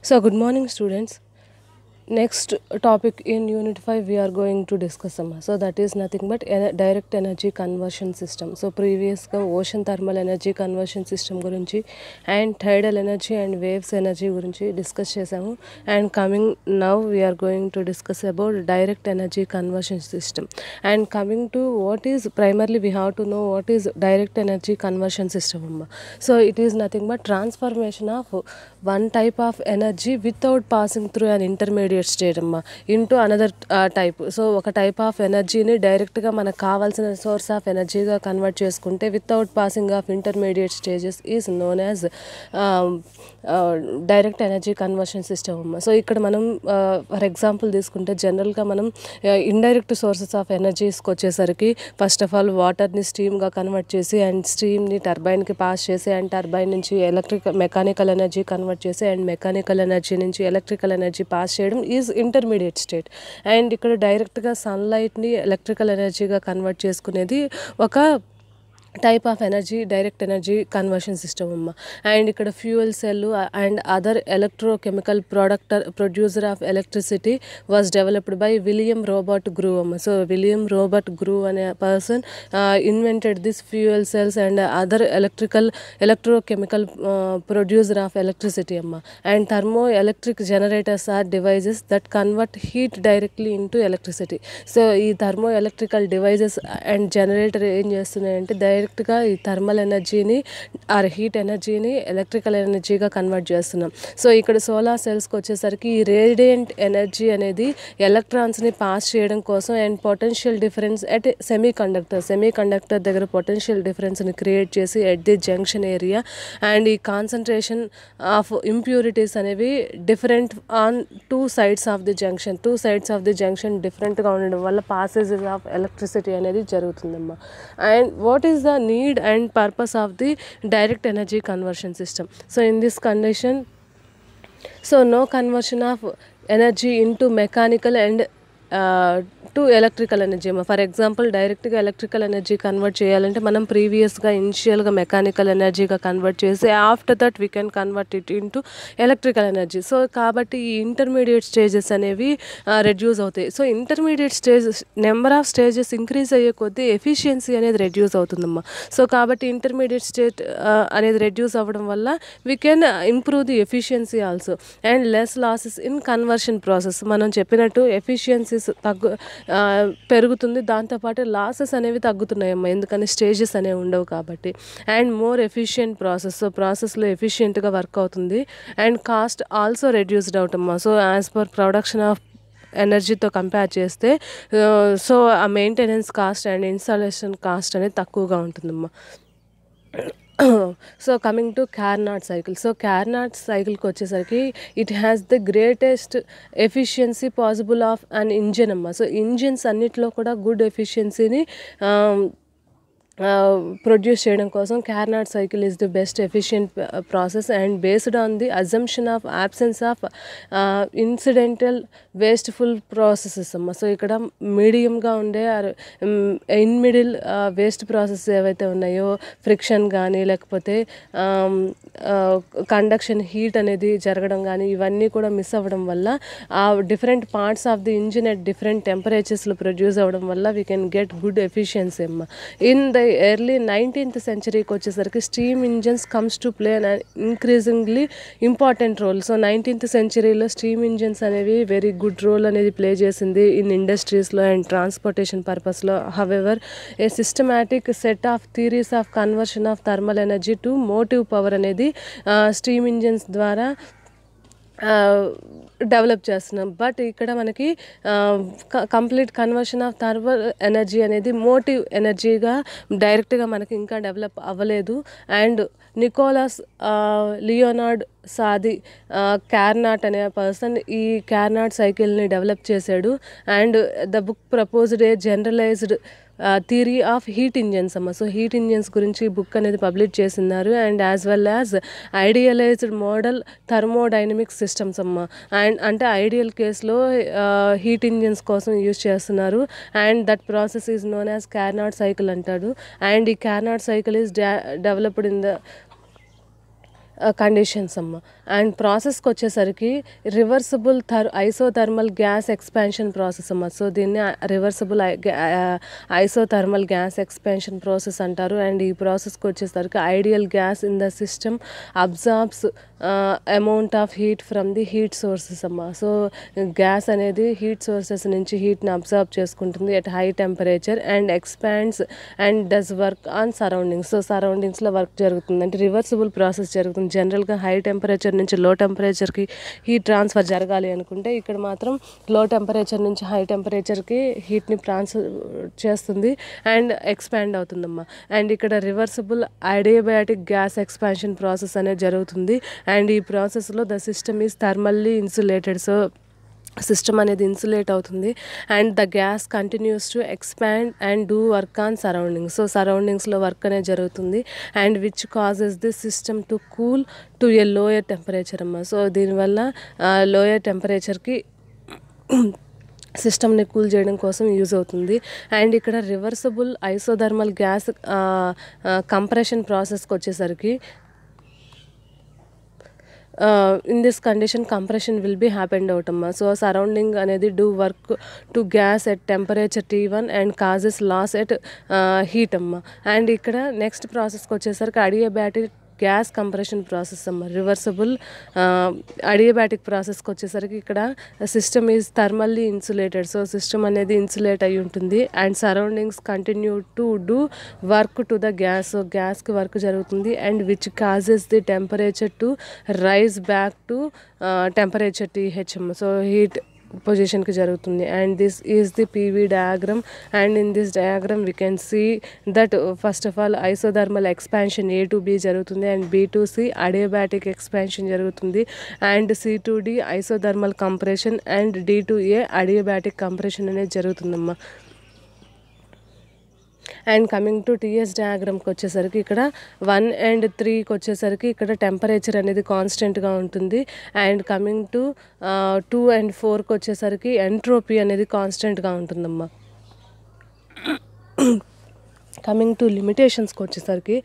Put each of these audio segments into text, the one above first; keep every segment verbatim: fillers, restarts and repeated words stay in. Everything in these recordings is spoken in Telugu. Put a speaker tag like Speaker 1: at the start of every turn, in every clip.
Speaker 1: So, good morning, students. Next topic in Unit five we are going to discuss. Amma. So, that is nothing but ener direct energy conversion system. So, previous ga ocean thermal energy conversion system gurinchi and tidal energy and waves energy gurinchi discuss chesamu. And coming now we are going to discuss about direct energy conversion system. And coming to what is primarily we have to know what is direct energy conversion system. Amma. So, it is nothing but transformation of one type of energy without passing through an intermediate state అమ్మా ఇంటూ అనదర్ టైప్. సో ఒక టైప్ ఆఫ్ ఎనర్జీని డైరెక్ట్గా మనకు కావాల్సిన సోర్స్ ఆఫ్ ఎనర్జీగా కన్వర్ట్ చేసుకుంటే without passing of intermediate stages is known as direct energy conversion system అమ్మా. సో ఇక్కడ మనం ఫర్ ఎగ్జాంపుల్ తీసుకుంటే జనరల్గా మనం ఇండైరెక్ట్ సోర్సెస్ ఆఫ్ ఎనర్జీస్కి వచ్చేసరికి ఫస్ట్ ఆఫ్ ఆల్ వాటర్ని స్టీమ్గా కన్వర్ట్ చేసి అండ్ స్టీమ్ని టర్బైన్కి పాస్ చేసి అండ్ టర్బైన్ నుంచి ఎలక్ట్రికల్ మెకానికల్ ఎనర్జీ కన్వర్ట్ చేసి అండ్ మెకానికల్ ఎనర్జీ నుంచి ఎలక్ట్రికల్ ఎనర్జీ పాస్ చేయడం ఈజ్ ఇంటర్మీడియట్ స్టేట్. అండ్ ఇక్కడ డైరెక్ట్గా సన్లైట్ని ఎలక్ట్రికల్ ఎనర్జీగా కన్వర్ట్ చేసుకునేది ఒక type of energy direct energy conversion system అమ్మ. అండ్ ఇక్కడ fuel cell and other electrochemical product producer of electricity was developed by William Robert Grove అమ్మ. సో విలియం రోబర్ట్ గ్రూ అనే person invented this fuel cells and other electrical electrochemical producer of electricity అమ్మ. And thermo electric generators are devices that convert heat directly into electricity. So ఈ thermo electrical devices and generator ఏం చేస్తున్నాయంటే డైరెక్ట్ డైరెక్ట్గా ఈ థర్మల్ ఎనర్జీని ఆర్ హీట్ ఎనర్జీని ఎలక్ట్రికల్ ఎనర్జీగా కన్వర్ట్ చేస్తున్నాం. సో ఇక్కడ సోలార్ సెల్స్కి వచ్చేసరికి ఈ రేడియంట్ ఎనర్జీ అనేది ఎలక్ట్రాన్స్ని పాస్ చేయడం కోసం and potential difference at semi conductor semi conductor దగ్గర పొటెన్షియల్ డిఫరెన్స్ని క్రియేట్ చేసి at the junction area and ఈ కాన్సన్ట్రేషన్ ఆఫ్ ఇంప్యూరిటీస్ అనేవి different on two sides of the junction two sides of the junction డిఫరెంట్గా ఉండడం వల్ల పాసేజెస్ ఆఫ్ ఎలక్ట్రిసిటీ అనేది జరుగుతుందమ్మా. And what is the need and purpose of the direct energy conversion system? So in this condition, so no conversion of energy into mechanical and uh, to electrical energy అమ్మ. ఫర్ ఎగ్జాంపుల్ డైరెక్ట్గా ఎలక్ట్రికల్ ఎనర్జీ కన్వర్ట్ చేయాలంటే మనం ప్రీవియస్గా ఇనిషియల్గా మెకానికల్ ఎనర్జీగా కన్వర్ట్ చేసి after that we can convert it into electrical energy. So కాబట్టి ఈ ఇంటర్మీడియట్ స్టేజెస్ అనేవి రెడ్యూస్ అవుతాయి. So intermediate stages number of stages increase అయ్యే కొద్దీ ఎఫిషియన్సీ అనేది రెడ్యూస్ అవుతుందమ్మా. సో కాబట్టి ఇంటర్మీడియట్ స్టేట్ అనేది రెడ్యూస్ అవ్వడం వల్ల we can improve the efficiency also and less losses in conversion process. మనం చెప్పినట్టు ఎఫిషియన్సీస్ తగ్గు పెరుగుతుంది, దాంతోపాటు లాసెస్ అనేవి తగ్గుతున్నాయమ్మా, ఎందుకని స్టేజెస్ అనేవి ఉండవు కాబట్టి. And more efficient process. So ప్రాసెస్లో ఎఫిషియెంట్గా వర్క్ అవుతుంది అండ్ కాస్ట్ ఆల్సో రెడ్యూస్డ్ అవుతమ్మా. So as per production of ఎనర్జీతో కంపేర్ చేస్తే సో ఆ maintenance cost and installation cost అనేది తక్కువగా ఉంటుందమ్మా. So coming to Carnot cycle. So Carnot సైకిల్కి వచ్చేసరికి it has the greatest efficiency possible of an engine అమ్మ. సో ఇంజిన్స్ అన్నిట్లో కూడా గుడ్ ఎఫిషియన్సీని ప్రొడ్యూస్ చేయడం కోసం Carnot cycle is the best efficient process and based on the assumption of absence of incidental wasteful processes అమ్మ. సో ఇక్కడ మీడియంగా ఉండే ఇన్ మిడిల్ వేస్ట్ ప్రాసెస్ ఏవైతే ఉన్నాయో ఫ్రిక్షన్ కానీ లేకపోతే కండక్షన్ హీట్ అనేది జరగడం కానీ ఇవన్నీ కూడా మిస్ అవ్వడం వల్ల ఆ different parts of the engine at different టెంపరేచర్స్లో ప్రొడ్యూస్ అవ్వడం వల్ల we can get good efficiency అమ్మ. ఇన్ ద ఎర్లీ నైన్టీన్త్ సెంచరీకి వచ్చేసరికి steam engines comes to play an increasingly important role. So nineteenth సెంచరీలో స్టీమ్ ఇంజిన్స్ అనేవి వెరీ గుడ్ రోల్ అనేది ప్లే చేసింది ఇన్ ఇండస్ట్రీస్లో అండ్ ట్రాన్స్పోర్టేషన్ పర్పస్లో. However a systematic set of theories of conversion of thermal energy to motive power అనేది స్టీమ్ ఇంజిన్స్ ద్వారా డెవలప్ చేస్తున్నాం. బట్ ఇక్కడ మనకి complete conversion of thermal energy అనేది మోటివ్ ఎనర్జీగా డైరెక్ట్గా మనకి ఇంకా డెవలప్ అవ్వలేదు. And Nicolas Leonard Sadi Carnot అనే పర్సన్ ఈ కార్నాట్ సైకిల్ని డెవలప్ చేశాడు. And the book proposed a generalised theory of heat engines అమ్మ. సో హీట్ ఇంజన్స్ గురించి బుక్ అనేది పబ్లిష్ చేసినారు and as well as idealised model thermodynamic systems అమ్మ. అండ్ అంటే ఐడియల్ కేసులో హీట్ ఇంజన్స్ కోసం యూజ్ చేస్తున్నారు and that process is known as Carnot cycle అంటాడు. అండ్ ఈ Carnot cycle is developed in the conditions అమ్మ. అండ్ ప్రాసెస్కి వచ్చేసరికి రివర్సిబుల్ థర్ ఐసోథర్మల్ గ్యాస్ ఎక్స్పాన్షన్ ప్రాసెస్ అమ్మ. సో దీన్ని reversible isothermal gas expansion process అంటారు. అండ్ ఈ ప్రాసెస్కి వచ్చేసరికి ideal gas in the system absorbs amount of heat from the heat sources అమ్మ. సో గ్యాస్ అనేది హీట్ సోర్సెస్ నుంచి హీట్ని అబ్జార్బ్ చేసుకుంటుంది at high temperature and expands and does work on surroundings. So సరౌండింగ్స్లో వర్క్ జరుగుతుంది, అంటే రివర్సిబుల్ ప్రాసెస్ జరుగుతుంది. జనరల్గా హై టెంపరేచర్ నుంచి లో టెంపరేచర్కి హీట్ ట్రాన్స్ఫర్ జరగాలి అనుకుంటే ఇక్కడ మాత్రం లో టెంపరేచర్ నుంచి హై టెంపరేచర్కి హీట్ని ట్రాన్స్ఫర్ చేస్తుంది అండ్ ఎక్స్పాండ్ అవుతుందమ్మా. అండ్ ఇక్కడ reversible adiabatic gas expansion process అనేది జరుగుతుంది. అండ్ ఈ ప్రాసెస్లో the system is thermally insulated. So system అనేది ఇన్సులేట్ అవుతుంది and the gas continues to expand and do work on surroundings. So సరౌండింగ్స్లో వర్క్ అనేది జరుగుతుంది and which causes the system to cool to a lower temperature అమ్మ. సో దీనివల్ల లోయర్ టెంపరేచర్కి సిస్టమ్ని కూల్ చేయడం కోసం యూజ్ అవుతుంది. అండ్ ఇక్కడ రివర్సిబుల్ ఐసోథర్మల్ గ్యాస్ కంప్రెషన్ ప్రాసెస్కి వచ్చేసరికి in this condition compression will be happened out అమ్మా. సో సరౌండింగ్ అనేది do work to gas at temperature T one and causes loss at heat అమ్మ. అండ్ ఇక్కడ నెక్స్ట్ ప్రాసెస్కి వచ్చేసరికి అడియాబాటిక్ గ్యాస్ కంప్రెషన్ ప్రాసెస్ అమ్మ. రివర్సిబుల్ అడియాబాటిక్ ప్రాసెస్కి వచ్చేసరికి ఇక్కడ system is thermally insulated. So system అనేది ఇన్సులేట్ అయి ఉంటుంది and surroundings continue to do work to the gas. So గ్యాస్కి వర్క్ జరుగుతుంది and which causes the temperature to rise back to temperature TH అమ్మ. సో హీట్ పొజిషన్కి జరుగుతుంది. And this is the PV diagram and in this diagram we can see that first of all isothermal expansion A to B జరుగుతుంది and B to C adiabatic expansion జరుగుతుంది and C to D isothermal compression and D to A adiabatic compression అనేది జరుగుతుందమ్మా. అండ్ కమింగ్ టు టీఎస్ డయాగ్రామ్కి వచ్చేసరికి ఇక్కడ వన్ అండ్ త్రీకి వచ్చేసరికి ఇక్కడ టెంపరేచర్ అనేది కాన్స్టెంట్గా ఉంటుంది and coming to two and ఫోర్కి వచ్చేసరికి ఎంట్రోపీ అనేది కాన్స్టెంట్గా ఉంటుందమ్మా. కమింగ్ టు లిమిటేషన్స్కి వచ్చేసరికి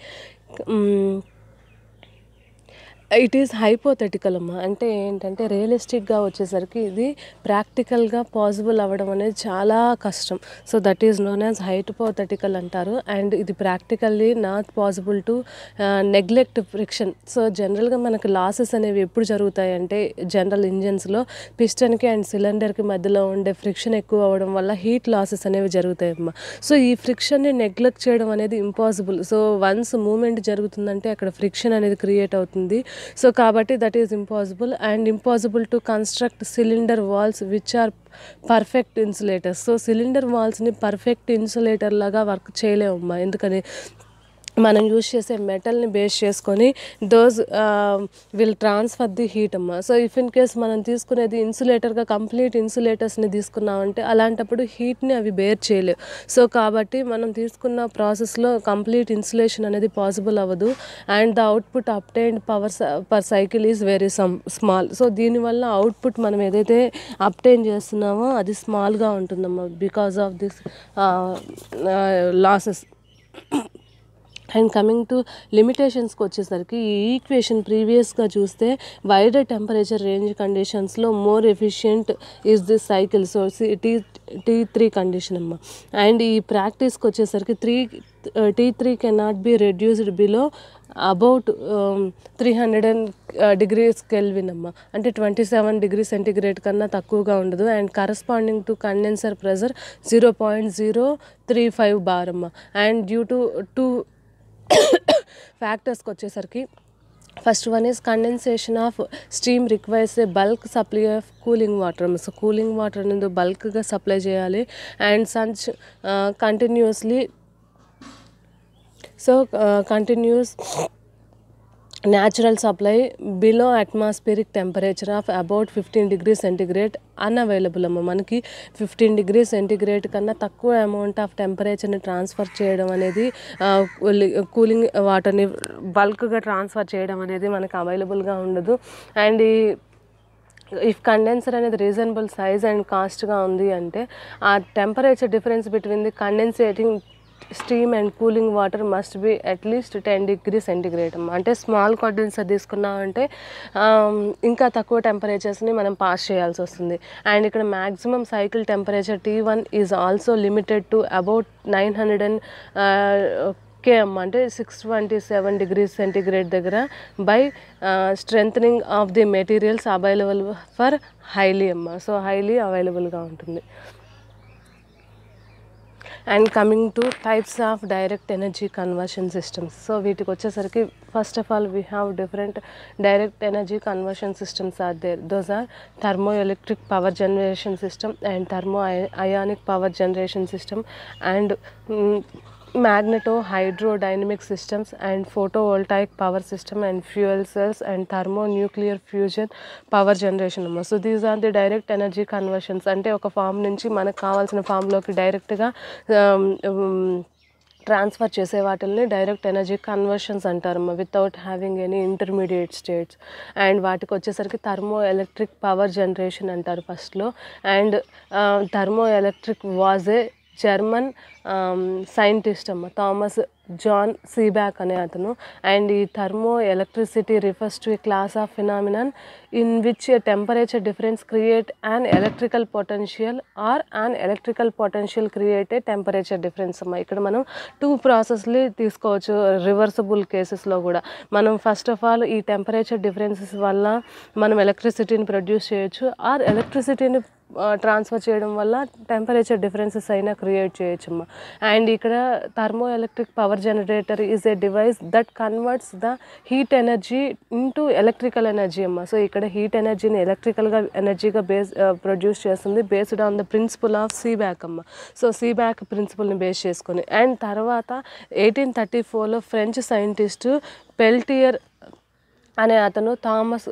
Speaker 1: ఇట్ ఈస్ హైపోథెటికల్ అమ్మా. అంటే ఏంటంటే రియలిస్టిక్గా వచ్చేసరికి ఇది ప్రాక్టికల్గా పాసిబుల్ అవ్వడం అనేది చాలా కష్టం. So that is known as hypothetical అంటారు. అండ్ ఇది practically not possible to neglect friction. So జనరల్గా మనకు లాసెస్ అనేవి ఎప్పుడు జరుగుతాయి అంటే జనరల్ ఇంజన్స్లో పిస్టన్కి అండ్ సిలిండర్కి మధ్యలో ఉండే ఫ్రిక్షన్ ఎక్కువ అవ్వడం వల్ల హీట్ లాసెస్ అనేవి జరుగుతాయి అమ్మా. సో ఈ ఫ్రిక్షన్ని నెగ్లెక్ట్ చేయడం అనేది ఇంపాసిబుల్. సో వన్స్ మూమెంట్ జరుగుతుందంటే అక్కడ ఫ్రిక్షన్ అనేది క్రియేట్ అవుతుంది. సో కాబట్టి that is impossible and impossible to construct cylinder walls which are perfect insulators. So cylinder వాల్స్ని పర్ఫెక్ట్ ఇన్సులేటర్ లాగా వర్క్ చేయలేమమ్మా. ఎందుకని మనం యూజ్ చేసే మెటల్ని బేస్ చేసుకొని those will transfer the heat అమ్మ. సో ఇఫ్ ఇన్ కేస్ మనం తీసుకునేది ఇన్సులేటర్గా కంప్లీట్ ఇన్సులేటర్స్ని తీసుకున్నామంటే అలాంటప్పుడు హీట్ని అవి బేర్ చేయలేవు. సో కాబట్టి మనం తీసుకున్న ప్రాసెస్లో కంప్లీట్ ఇన్సులేషన్ అనేది పాసిబుల్ అవ్వదు and the output obtained power per cycle is very some small. So దీనివల్ల అవుట్పుట్ మనం ఏదైతే అప్టైన్ చేస్తున్నామో అది స్మాల్గా ఉంటుందమ్మా because of this losses. And coming to లిమిటేషన్స్కి వచ్చేసరికి ఈ ఈక్వేషన్ ప్రీవియస్గా చూస్తే వైడర్ టెంపరేచర్ రేంజ్ కండిషన్స్లో more efficient is this cycle. So T T three condition అమ్మ. అండ్ ఈ ప్రాక్టీస్కి వచ్చేసరికి three T three cannot be reduced below about three hundred and degrees Kelvin అమ్మ. అంటే ట్వంటీ సెవెన్ డిగ్రీ సెంటిగ్రేడ్ కన్నా తక్కువగా ఉండదు and corresponding to condenser pressure zero point zero three five bar అమ్మ. అండ్ డ్యూ టు టూ ఫ్యాక్టర్స్కి వచ్చేసరికి first one is condensation of steam requires a bulk supply of cooling water. So cooling water అనేది బల్క్గా సప్లై చేయాలి and such continuously so continuous natural supply below atmospheric temperature of about fifteen degree centigrade unavailable అమ్మ. మనకి ఫిఫ్టీన్ డిగ్రీ సెంటిగ్రేడ్ కన్నా తక్కువ అమౌంట్ ఆఫ్ టెంపరేచర్ని ట్రాన్స్ఫర్ చేయడం అనేది కూలింగ్ వాటర్ని బల్క్గా ట్రాన్స్ఫర్ చేయడం అనేది మనకు అవైలబుల్గా ఉండదు. అండ్ ఈ ఇఫ్ కండెన్సర్ అనేది రీజనబుల్ సైజ్ అండ్ కాస్ట్గా ఉంది అంటే ఆ temperature difference between the condensating steam and cooling water must be at least ten degree centigrade అమ్మ. అంటే స్మాల్ కండెన్సర్ తీసుకున్నామంటే ఇంకా తక్కువ టెంపరేచర్స్ని మనం పాస్ చేయాల్సి వస్తుంది. అండ్ ఇక్కడ maximum cycle temperature T one is also limited to about nine hundred and K అమ్మ. అంటే six twenty seven degrees centigrade దగ్గర by strengthening of the materials available for highly అమ్మ. సో హైలీ అవైలబుల్గా ఉంటుంది. And coming to types of direct energy conversion systems. So వీటికి వచ్చేసరికి first of all we have different direct energy conversion systems are there. Those are thermo electric power generation system and thermo ionic power generation system and magneto hydrodynamic systems and photovoltaic power system and fuel cells and thermonuclear fusion power generation. So these are the direct energy conversions. అంటే ఒక ఫామ్ నుంచి మనకు కావాల్సిన ఫామ్లోకి డైరెక్ట్గా ట్రాన్స్ఫర్ చేసే వాటిని డైరెక్ట్ ఎనర్జీ కన్వర్షన్స్ అంటారు without having any intermediate states. And వాటికి వచ్చేసరికి థర్మో ఎలక్ట్రిక్ పవర్ జనరేషన్ అంటారు ఫస్ట్లో. And thermo electric was a German scientist అమ్మ, థామస్ జాన్ సీబ్యాక్ అనే అతను. అండ్ ఈ thermoelectricity refers to a class of phenomenon in which a temperature difference create an electrical potential or an electrical potential create a temperature difference అమ్మ. ఇక్కడ మనం టూ ప్రాసెస్లు తీసుకోవచ్చు రివర్సబుల్ కేసెస్లో కూడా. మనం ఫస్ట్ ఆఫ్ ఆల్ ఈ టెంపరేచర్ డిఫరెన్సెస్ వల్ల మనం ఎలక్ట్రిసిటీని ప్రొడ్యూస్ చేయొచ్చు, ఆర్ ఎలక్ట్రిసిటీని ట్రాన్స్ఫర్ చేయడం వల్ల టెంపరేచర్ డిఫరెన్సెస్ అయినా క్రియేట్ చేయొచ్చమ్మా. అండ్ ఇక్కడ thermo electric power generator is a device that converts the heat energy into electrical energy అమ్మ. సో ఇక్కడ హీట్ ఎనర్జీని ఎలక్ట్రికల్గా ఎనర్జీగా బేస్ ప్రొడ్యూస్ చేస్తుంది based on the principle of Seebeck అమ్మ. సో సీబ్యాక్ ప్రిన్సిపల్ని బేస్ చేసుకొని. అండ్ తర్వాత ఎయిటీన్ థర్టీ ఫోర్లో ఫ్రెంచ్ సైంటిస్టు పెల్టియర్ అనే అతను Thomas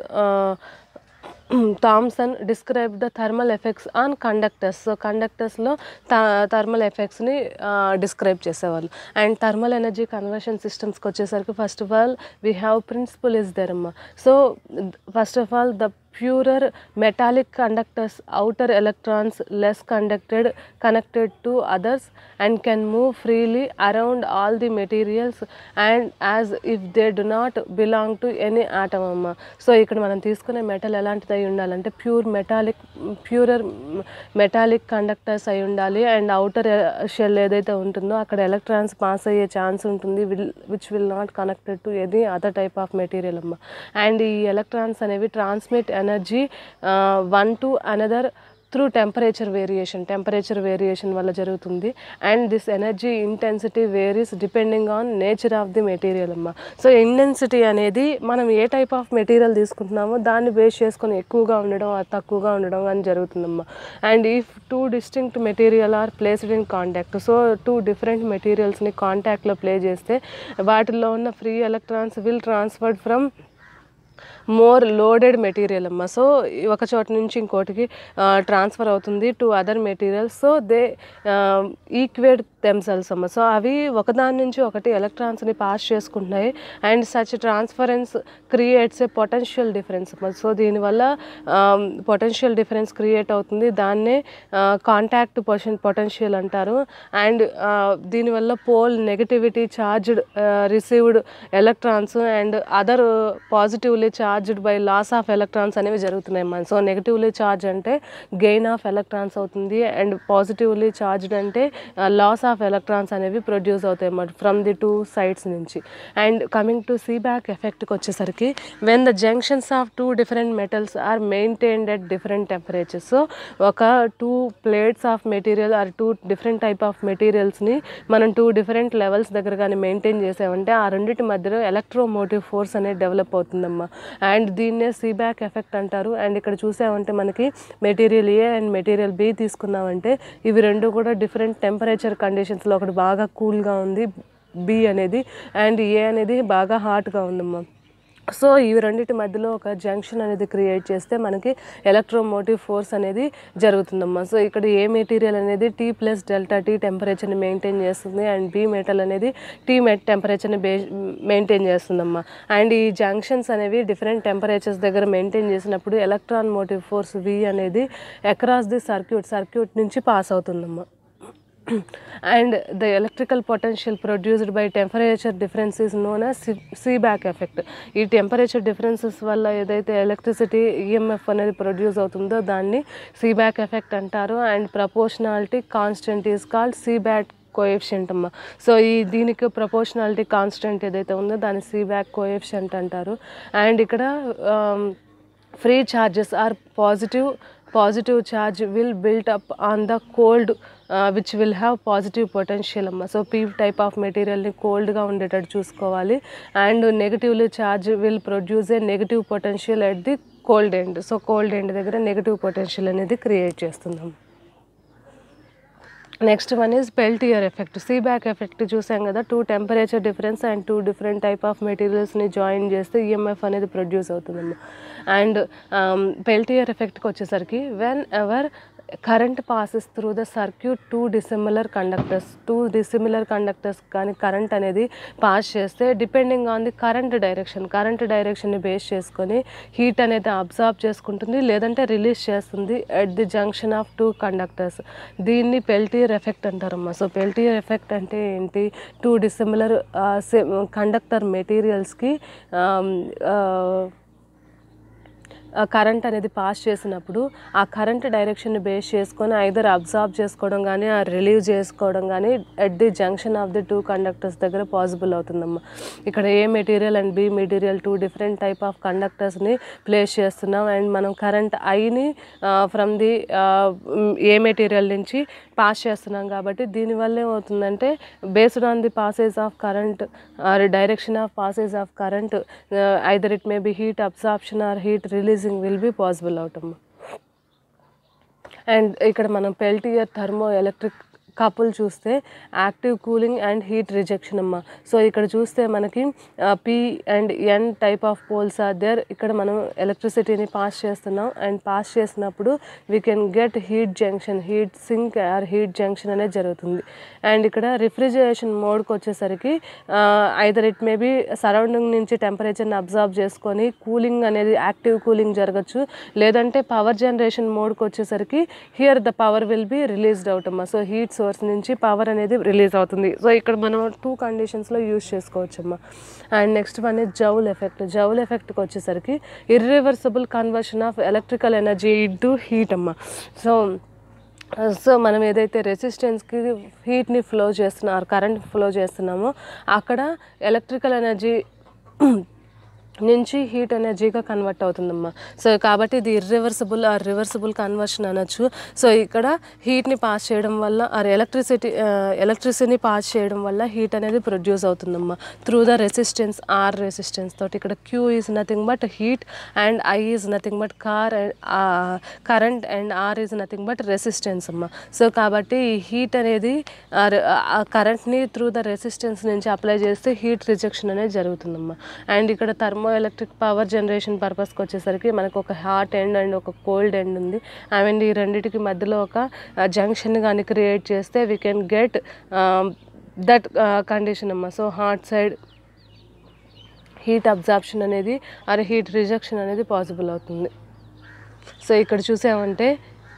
Speaker 1: Thomson describe the thermal effects on conductors. So కండక్టర్స్లో థర్మల్ ఎఫెక్ట్స్ని డిస్క్రైబ్ చేసేవాళ్ళు. అండ్ థర్మల్ ఎనర్జీ కన్వర్షన్ సిస్టమ్స్కి వచ్చేసరికి first of all we have principle is there అమ్మ. So first of all the purer metallic conductors outer electrons less conducted connected to others and can move freely around all the materials and as if they do not belong to any atom amma. So ikkada manam teeskuне metal elantidi ayi undalante pure metallic purer metallic conductors ayi undali and outer shell edaithe untundo akkada electrons pass ayye chance untundi which will not connected to any other type of material amma. And ee electrons anevi transmit energy uh, one to another through temperature variation. Temperature variation valla jarugutundi and this energy intensity varies depending on nature of the material amma. So intensity anedi manam ఏ type of material తీసుకుంటున్నామో దాన్ని బేస్ చేసుకొని ఎక్కువగా ఉండడం తక్కువగా ఉండడం అని జరుగుతుందమ్మా. and if two distinct material are placed in contact, so two different materials ని కాంటాక్ట్ లో ప్లే చేస్తే వాటిల్లో ఉన్న free electrons will transferred from more loaded material అమ్మ. సో ఒక చోట నుంచి ఇంకోటికి ట్రాన్స్ఫర్ అవుతుంది to other materials. So they equate themselves అమ్మ. సో అవి ఒకదాని నుంచి ఒకటి ఎలక్ట్రాన్స్ని పాస్ చేసుకుంటున్నాయి and such transference creates a potential difference అమ్మ. సో దీనివల్ల పొటెన్షియల్ డిఫరెన్స్ క్రియేట్ అవుతుంది, దాన్నే కాంటాక్ట్ పొషన్ పొటెన్షియల్ అంటారు. అండ్ దీనివల్ల pole negativity charged received electrons and other positively charged by loss of electrons అనేవి జరుగుతున్నాయి అమ్మా. సో నెగటివ్లీ చార్జ్ అంటే గెయిన్ ఆఫ్ ఎలక్ట్రాన్స్ అవుతుంది అండ్ పాజిటివ్లీ చార్జ్డ్ అంటే లాస్ ఆఫ్ ఎలక్ట్రాన్స్ అనేవి ప్రొడ్యూస్ అవుతాయి అన్నమాట ఫ్రమ్ ది టూ సైడ్స్ నుంచి. అండ్ కమింగ్ టు సీబ్యాక్ ఎఫెక్ట్కి వచ్చేసరికి when the junctions of two different metals are maintained at different temperatures. So ఒక two plates of material or two different type of మెటీరియల్స్ని మనం టూ డిఫరెంట్ లెవెల్స్ దగ్గర కానీ మెయింటైన్ చేసామంటే ఆ రెండింటి మధ్యలో ఎలక్ట్రోమోటివ్ ఫోర్స్ అనేది డెవలప్ అవుతుందమ్మా. అండ్ దీన్నే సీబ్యాక్ ఎఫెక్ట్ అంటారు. అండ్ ఇక్కడ చూసామంటే మనకి material A and material B తీసుకున్నామంటే ఇవి రెండు కూడా డిఫరెంట్ టెంపరేచర్ కండిషన్స్లో ఒకటి బాగా కూల్గా ఉంది బి అనేది అండ్ ఏ అనేది బాగా హాట్గా ఉందమ్మా. సో ఈ రెండింటి మధ్యలో ఒక జంక్షన్ అనేది క్రియేట్ చేస్తే మనకి ఎలక్ట్రోమోటివ్ ఫోర్స్ అనేది జరుగుతుందమ్మా. సో ఇక్కడ ఏ మెటీరియల్ అనేది టీ ప్లస్ డెల్టా టీ టెంపరేచర్ని మెయింటైన్ చేస్తుంది అండ్ బి మెటల్ అనేది టీ మెట్ టెంపరేచర్ని బే మెయింటైన్ చేస్తుందమ్మా. అండ్ ఈ జంక్షన్స్ అనేవి డిఫరెంట్ టెంపరేచర్స్ దగ్గర మెయింటైన్ చేసినప్పుడు ఎలక్ట్రాన్ మోటివ్ ఫోర్స్ వి అనేది అక్రాస్ ది సర్క్యూట్ సర్క్యూట్ నుంచి పాస్ అవుతుందమ్మా. and the electrical potential produced by temperature difference is known as Seebeck effect. ఈ టెంపరేచర్ డిఫరెన్సెస్ వల్ల ఏదైతే ఎలక్ట్రిసిటీ ఈఎంఎఫ్ అనేది ప్రొడ్యూస్ అవుతుందో దాన్ని సీబ్యాక్ ఎఫెక్ట్ అంటారు. And proportionality constant is called Seebeck coefficient అమ్మ. సో ఈ దీనికి ప్రపోర్షనాలిటీ కాన్స్టెంట్ ఏదైతే ఉందో దాన్ని సీబ్యాక్ కోఎఫిషియంట్ అంటారు. అండ్ ఇక్కడ free charges are positive positive charge will built up on the cold which will have positive potential అమ్మ. సో పీ టైప్ ఆఫ్ మెటీరియల్ని కోల్డ్గా ఉండేటట్టు చూసుకోవాలి. And negatively charge will produce A negative potential at the cold end. So cold end దగ్గర నెగిటివ్ పొటెన్షియల్ అనేది క్రియేట్ చేస్తున్నాం. Next one is Peltier effect. Seebeck effect చూసాం కదా, two temperature difference and two different type of మెటీరియల్స్ని జాయిన్ చేస్తే ఈఎంఎఫ్ అనేది ప్రొడ్యూస్ అవుతుందమ్మా. అండ్ పెల్టియర్ ఎఫెక్ట్కి వచ్చేసరికి whenever current passes through the circuit two dissimilar conductors two dissimilar conductors కానీ కరెంట్ అనేది పాస్ చేస్తే depending on the current direction current డైరెక్షన్ని బేస్ చేసుకొని హీట్ అనేది అబ్జార్బ్ చేసుకుంటుంది లేదంటే రిలీజ్ చేస్తుంది at the junction of two conductors. దీన్ని పెల్టియర్ ఎఫెక్ట్ అంటారమ్మా. సో పెల్టియర్ ఎఫెక్ట్ అంటే ఏంటి, టూ డిసిమిలర్ కండక్టర్ మెటీరియల్స్కి కరెంట్ అనేది పాస్ చేసినప్పుడు ఆ కరెంట్ డైరెక్షన్ని బేస్ చేసుకొని ఐదర్ అబ్జార్బ్ చేసుకోవడం కానీ ఆ రిలీవ్ చేసుకోవడం కానీ at the junction of the two conductors దగ్గర పాసిబుల్ అవుతుందమ్మా. ఇక్కడ A material and B material two different type of కండక్టర్స్ని ప్లేస్ చేస్తున్నాం. అండ్ మనం current ఐని from the A material నుంచి పాస్ చేస్తున్నాం కాబట్టి దీనివల్ల ఏమవుతుందంటే based on the passage of current or direction of passage of current either it may be heat absorption or heat releasing will be possible అవుతమ్మా. అండ్ ఇక్కడ మనం పెల్టియర్ థర్మో ఎలక్ట్రిక్ కపుల్ చూస్తే active cooling and heat rejection అమ్మ. సో ఇక్కడ చూస్తే మనకి P and N type of poles are there. ఇక్కడ మనం ఎలక్ట్రిసిటీని పాస్ చేస్తున్నాం అండ్ పాస్ చేసినప్పుడు we can get heat junction heat sink or heat junction అనేది జరుగుతుంది. అండ్ ఇక్కడ రిఫ్రిజిరేషన్ మోడ్కి వచ్చేసరికి either it may be surrounding నుంచి టెంపరేచర్ని అబ్జార్బ్ చేసుకొని కూలింగ్ అనేది యాక్టివ్ కూలింగ్ జరగచ్చు, లేదంటే పవర్ జనరేషన్ మోడ్కి వచ్చేసరికి here the power will be released out అమ్మ. సో హీట్ సోర్స్ నుంచి పవర్ అనేది రిలీజ్ అవుతుంది. సో ఇక్కడ మనం టూ కండిషన్స్లో యూజ్ చేసుకోవచ్చమ్మా. And next one is Joule effect. Joule ఎఫెక్ట్కి వచ్చేసరికి irreversible conversion of electrical energy into heat అమ్మ. సో సో మనం ఏదైతే రెసిస్టెన్స్కి హీట్ని ఫ్లో చేస్తున్నారు కరెంట్ ఫ్లో చేస్తున్నామో అక్కడ ఎలక్ట్రికల్ ఎనర్జీ నుంచి హీట్ ఎనర్జీగా కన్వర్ట్ అవుతుందమ్మా. సో కాబట్టి ఇది ఇర్రివర్సిబుల్ ఆర్ రివర్సిబుల్ కన్వర్షన్ అనొచ్చు. సో ఇక్కడ హీట్ని పాస్ చేయడం వల్ల ఆర్ ఎలక్ట్రిసిటీ ఎలక్ట్రిసిటీని పాస్ చేయడం వల్ల హీట్ అనేది ప్రొడ్యూస్ అవుతుందమ్మా through the resistance or resistance తోటి. ఇక్కడ Q is nothing but heat and I is nothing but car and current and R is nothing but resistance అమ్మా. సో కాబట్టి ఈ హీట్ అనేది కరెంట్ని త్రూ ద రెసిస్టెన్స్ నుంచి అప్లై చేస్తే హీట్ రిజెక్షన్ అనేది జరుగుతుందమ్మా. అండ్ ఇక్కడ థర్మో ఎలక్ట్రిక్ పవర్ జనరేషన్ పర్పస్కి వచ్చేసరికి మనకు ఒక హాట్ ఎండ్ అండ్ ఒక కోల్డ్ ఎండ్ ఉంది. ఐ మీన్ ఈ రెండింటికి మధ్యలో ఒక జంక్షన్ కానీ క్రియేట్ చేస్తే we can get that condition అమ్మ. So hot side heat absorption అనేది ఆర్ హీట్ రిజెక్షన్ అనేది పాసిబుల్ అవుతుంది. సో ఇక్కడ చూసామంటే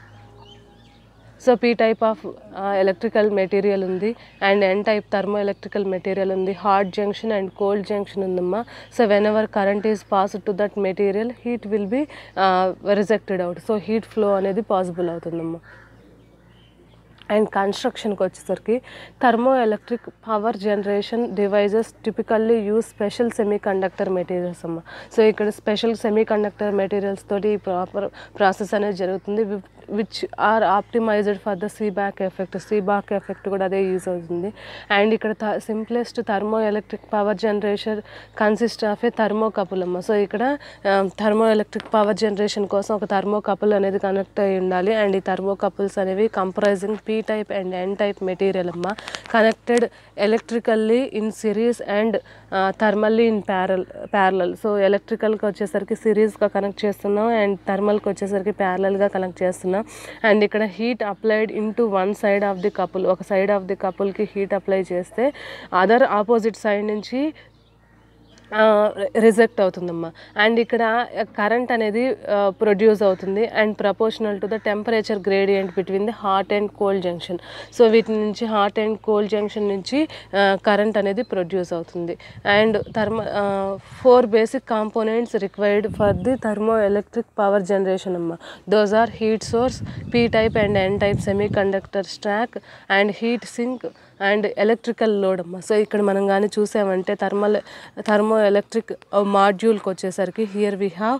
Speaker 1: so P type of electrical material ఉంది and N type thermo electrical material ఉంది. Hot junction and cold junction ఉందమ్మా. So whenever current is passed to that material heat will be rejected out. So heat flow అనేది పాసిబుల్ అవుతుందమ్మా. అండ్ కన్స్ట్రక్షన్కి వచ్చేసరికి thermo electric power generation devices typically use special semiconductor materials అమ్మ. సో ఇక్కడ స్పెషల్ సెమీ కండక్టర్ మెటీరియల్స్ తోటి ప్రాపర్ ప్రాసెస్ అనేది జరుగుతుంది which are optimized for the Seebeck effect. Seebeck effect కూడా అదే యూజ్ అవుతుంది. అండ్ ఇక్కడ the simplest thermo electric power generation consist of a thermocouple అమ్మ. సో ఇక్కడ థర్మో ఎలక్ట్రిక్ పవర్ జనరేషన్ కోసం ఒక థర్మో కపుల్ అనేది కనెక్ట్ అయి ఉండాలి. అండ్ ఈ థర్మో కపుల్స్ అనేవి comprising P type and N type material అమ్మ. Connected electrically in series and thermally in parallel parallel. So ఎలక్ట్రికల్కి వచ్చేసరికి సిరీస్గా కనెక్ట్ చేస్తున్నాం అండ్ థర్మల్కి వచ్చేసరికి ప్యారలల్గా కనెక్ట్ చేస్తున్నాం. అండ్ ఇక్కడ heat applied in to one side of the couple. ఒక సైడ్ ఆఫ్ ది కపుల్కి హీట్ అప్లై చేస్తే అదర్ ఆపోజిట్ సైడ్ నుంచి రిజెక్ట్ అవుతుందమ్మా. అండ్ ఇక్కడ కరెంట్ అనేది ప్రొడ్యూస్ అవుతుంది and proportional to the temperature gradient between the hot and cold junction. So వీటి నుంచి హాట్ అండ్ కోల్డ్ జంక్షన్ నుంచి కరెంట్ అనేది ప్రొడ్యూస్ అవుతుంది. అండ్ థర్మ four basic components required for the thermo electric power generation అమ్మ. Those are heat source, P type and N type semiconductor stack and heat sink and electrical load అమ్మ. సో ఇక్కడ మనం కానీ చూసామంటే థర్మల్ థర్మో ఎలక్ట్రిక్ మాడ్యూల్కి వచ్చేసరికి here we have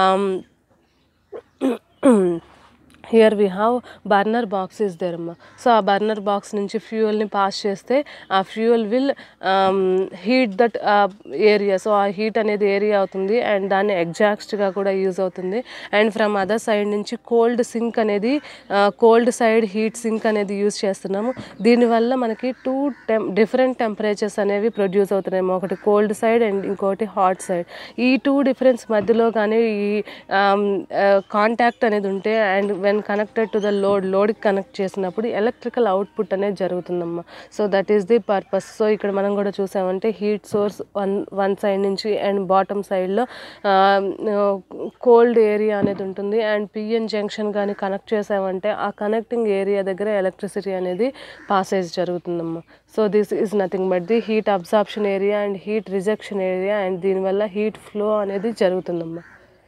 Speaker 1: here we have burner box is there అమ్మ. సో ఆ బర్నర్ బాక్స్ నుంచి ఫ్యూయల్ని పాస్ చేస్తే ఆ fuel will heat that area. So ఆ హీట్ అనేది ఏరియా అవుతుంది అండ్ దాన్ని ఎగ్జాస్ట్గా కూడా యూజ్ అవుతుంది. అండ్ ఫ్రమ్ అదర్ సైడ్ నుంచి కోల్డ్ సింక్ అనేది కోల్డ్ సైడ్ హీట్ సింక్ అనేది యూజ్ చేస్తున్నాము. దీనివల్ల మనకి టూ టెం డిఫరెంట్ టెంపరేచర్స్ అనేవి ప్రొడ్యూస్ అవుతున్నాయి. ఒకటి కోల్డ్ సైడ్ అండ్ ఇంకోటి హాట్ సైడ్. ఈ టూ డిఫరెన్స్ మధ్యలో కానీ ఈ కాంటాక్ట్ అనేది ఉంటే and when connected to the load లోడ్కి కనెక్ట్ చేసినప్పుడు ఎలక్ట్రికల్ అవుట్పుట్ అనేది జరుగుతుందమ్మా. So that is the purpose. So ఇక్కడ మనం కూడా చూసామంటే heat source one one side నుంచి అండ్ బాటమ్ సైడ్లో కోల్డ్ ఏరియా అనేది ఉంటుంది అండ్ పిఎన్ జంక్షన్ కానీ కనెక్ట్ చేసామంటే ఆ కనెక్టింగ్ ఏరియా దగ్గర ఎలక్ట్రిసిటీ అనేది పాసేజ్ జరుగుతుందమ్మా. So this is nothing but the heat absorption area and heat rejection area and దీనివల్ల హీట్ ఫ్లో అనేది జరుగుతుందమ్మా.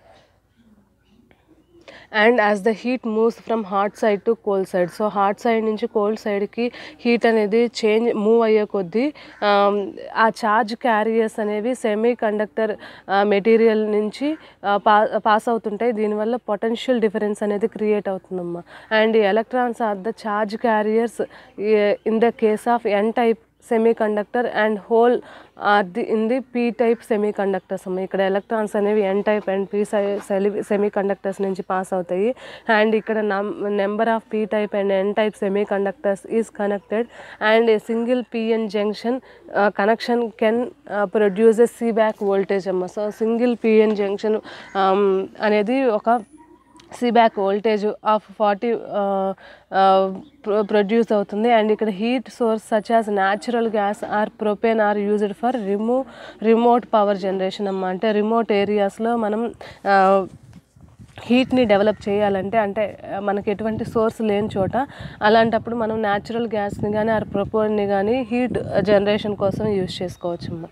Speaker 1: And as the heat moves from hot side to cold side. So hot side నుంచి కోల్డ్ సైడ్కి హీట్ అనేది చేంజ్ మూవ్ అయ్యే కొద్దీ ఆ ఛార్జ్ క్యారియర్స్ అనేవి సెమీ కండక్టర్ మెటీరియల్ నుంచి పా పాస్ అవుతుంటాయి. దీనివల్ల పొటెన్షియల్ డిఫరెన్స్ అనేది క్రియేట్ అవుతుందమ్మా. And electrons are the charge carriers in the case of N type semiconductor and hole are the in the P type semiconductors అమ్మ. ఇక్కడ ఎలక్ట్రాన్స్ అనేవి N type and P semiconductors నుంచి పాస్ అవుతాయి. అండ్ ఇక్కడ number of P type and N type semiconductors is connected and a single PN junction connection can produce a Seebeck voltage అమ్మ. సో సింగిల్ పిఎన్ జంక్షన్ అనేది ఒక Seebeck voltage of forty produce అవుతుంది. అండ్ ఇక్కడ heat source such as natural gas or propane are used for remove remote power generation అమ్మ. అంటే రిమోట్ ఏరియాస్లో మనం హీట్ని డెవలప్ చేయాలంటే అంటే మనకి ఎటువంటి సోర్స్ లేని చోట అలాంటప్పుడు మనం న్యాచురల్ గ్యాస్ని కానీ ఆర్ ప్రొపేన్ని కానీ హీట్ జనరేషన్ కోసం యూజ్ చేసుకోవచ్చు అమ్మ.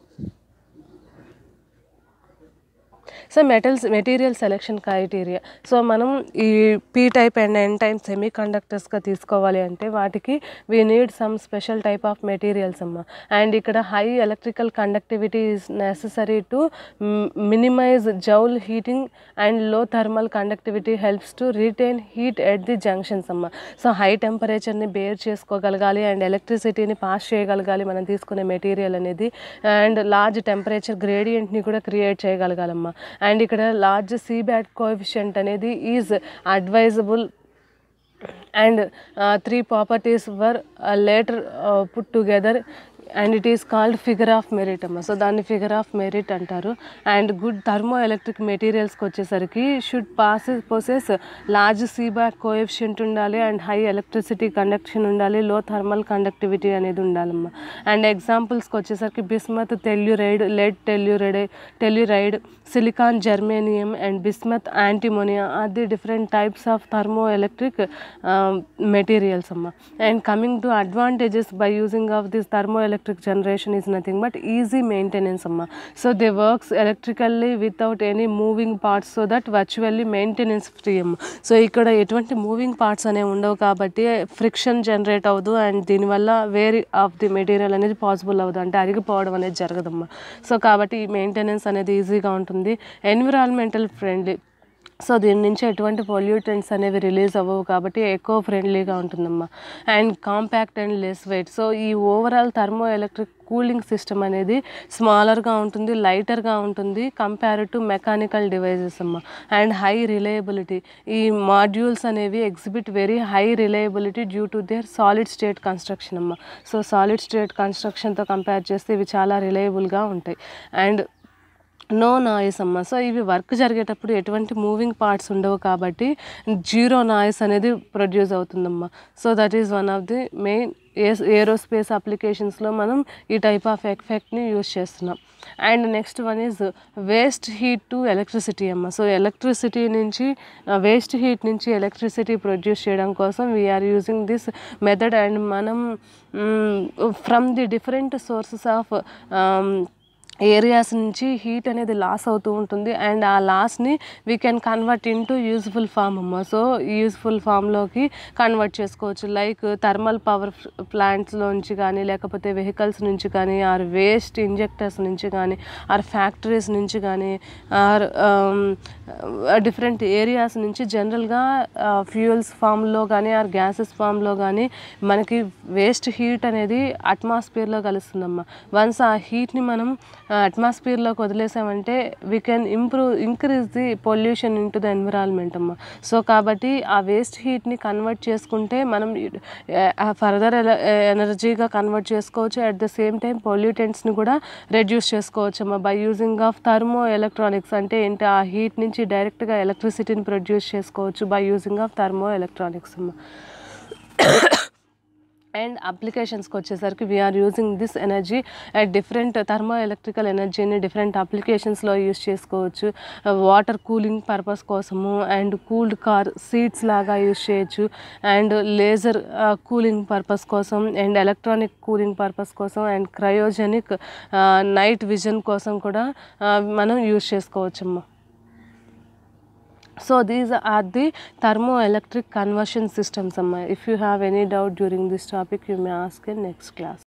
Speaker 1: So metals material selection criteria. So మనం ఈ P type and N type సెమీ కండక్టర్స్గా తీసుకోవాలి అంటే వాటికి we need some special type of materials అమ్మ. అండ్ ఇక్కడ high electrical conductivity is necessary to minimize Joule heating and low thermal conductivity helps to retain heat at the junctions అమ్మ. సో హై టెంపరేచర్ని బేర్ చేసుకోగలగాలి అండ్ ఎలక్ట్రిసిటీని పాస్ చేయగలగాలి మనం తీసుకునే మెటీరియల్ అనేది. అండ్ లార్జ్ టెంపరేచర్ గ్రేడియంట్ని కూడా క్రియేట్ చేయగలగాలమ్మా. అండ్ ఇక్కడ లార్జ్ సీబ్యాక్ కోఎఫిషియంట్ అనేది is advisable and three properties were later put together and it is called figure of merit అమ్మ. సో దాన్ని ఫిగర్ ఆఫ్ మెరిట్ అంటారు. అండ్ గుడ్ థర్మో ఎలక్ట్రిక్ మెటీరియల్స్కి వచ్చేసరికి should pass possess large Seebeck coefficient ఉండాలి అండ్ హై ఎలక్ట్రిసిటీ కండక్షన్ ఉండాలి, లో థర్మల్ కండక్టివిటీ అనేది ఉండాలమ్మ. అండ్ ఎగ్జాంపుల్స్కి వచ్చేసరికి bismuth telluride, lead telluride telluride silicon germanium and bismuth యాంటీమోనియా are the different types of thermoelectric materials అమ్మ. And coming to advantages by using of this electric generation is nothing but easy maintenance amma. So they works electrically without any moving parts so that virtually maintenance free amma. So ikkada etvanti moving parts ane undavu kabatti friction generate avadu and dini valla wear of the material anedi possible avadu ante arigipovam anedi jaragadamma. So kabatti maintenance anedi easy ga untundi, environmental friendly. So దీని నుంచి ఎటువంటి పొల్యూటెంట్స్ అనేవి రిలీజ్ అవ్వవు కాబట్టి ఎకో ఫ్రెండ్లీగా ఉంటుందమ్మా. And compact and less weight. So ఈ overall thermoelectric cooling system అనేది స్మాలర్గా ఉంటుంది, లైటర్గా ఉంటుంది కంపేర్ టు మెకానికల్ డివైజెస్ అమ్మ. And high reliability. ఈ మాడ్యూల్స్ అనేవి exhibit very high reliability due to their solid state construction అమ్మ. సో సాలిడ్ స్టేట్ కన్స్ట్రక్షన్తో కంపేర్ చేస్తే ఇవి చాలా రిలయబుల్గా ఉంటాయి. అండ్ నో నాయిస్ అమ్మ. సో ఇవి వర్క్ జరిగేటప్పుడు ఎటువంటి మూవింగ్ పార్ట్స్ ఉండవు కాబట్టి జీరో నాయిస్ అనేది ప్రొడ్యూస్ అవుతుందమ్మా. So that is one of the main ఏస్ ఏరోస్పేస్ అప్లికేషన్స్లో మనం ఈ టైప్ ఆఫ్ ఎఫెక్ట్ని యూజ్ చేస్తున్నాం. And next one is waste heat to electricity అమ్మ. సో ఎలక్ట్రిసిటీ నుంచి వేస్ట్ హీట్ నుంచి ఎలక్ట్రిసిటీ ప్రొడ్యూస్ చేయడం కోసం we are using this method. And మనం from the different sources of areas నుంచి హీట్ అనేది లాస్ అవుతూ ఉంటుంది. అండ్ ఆ లాస్ని we can convert into useful form అమ్మ. సో యూజ్ఫుల్ ఫామ్లోకి కన్వర్ట్ చేసుకోవచ్చు. లైక్ థర్మల్ పవర్ ప్లాంట్స్లోంచి కానీ, లేకపోతే వెహికల్స్ నుంచి కానీ, ఆర్ వేస్ట్ ఇంజెక్టర్స్ నుంచి కానీ, ఆర్ ఫ్యాక్టరీస్ నుంచి కానీ, ఆర్ డిఫరెంట్ ఏరియాస్ నుంచి జనరల్గా ఫ్యూయల్స్ ఫామ్లో కానీ, ఆర్ గ్యాసెస్ ఫామ్లో కానీ మనకి వేస్ట్ హీట్ అనేది అట్మాస్ఫియర్లో కలుస్తుందమ్మా. వన్స్ ఆ హీట్ని మనం అట్మాస్ఫియర్లోకి వదిలేసామంటే we can improve increase the pollution into the environment అమ్మ. సో కాబట్టి ఆ వేస్ట్ హీట్ని కన్వర్ట్ చేసుకుంటే మనం ఫర్దర్ ఎనర్జీగా కన్వర్ట్ చేసుకోవచ్చు. అట్ ద సేమ్ టైం పొల్యూటెంట్స్ని కూడా రెడ్యూస్ చేసుకోవచ్చు అమ్మ by using of thermoelectronics. అంటే ఏంటి, ఆ హీట్ నుంచి డైరెక్ట్గా ఎలక్ట్రిసిటీని ప్రొడ్యూస్ చేసుకోవచ్చు by using of thermoelectronics అమ్మ. అండ్ అప్లికేషన్స్కి వచ్చేసరికి we are using this energy at different thermoelectrical ఎనర్జీని డిఫరెంట్ అప్లికేషన్స్లో యూజ్ చేసుకోవచ్చు. వాటర్ కూలింగ్ పర్పస్ కోసము, అండ్ కూల్డ్ కార్ సీట్స్ లాగా యూజ్ చేయొచ్చు, అండ్ లేజర్ కూలింగ్ పర్పస్ కోసం, అండ్ ఎలక్ట్రానిక్ కూలింగ్ పర్పస్ కోసం, అండ్ క్రయోజెనిక్ నైట్ విజన్ కోసం కూడా మనం యూజ్ చేసుకోవచ్చమ్మా. So these are the thermoelectric conversion systems amma. If you have any doubt during this topic, you may ask in next class.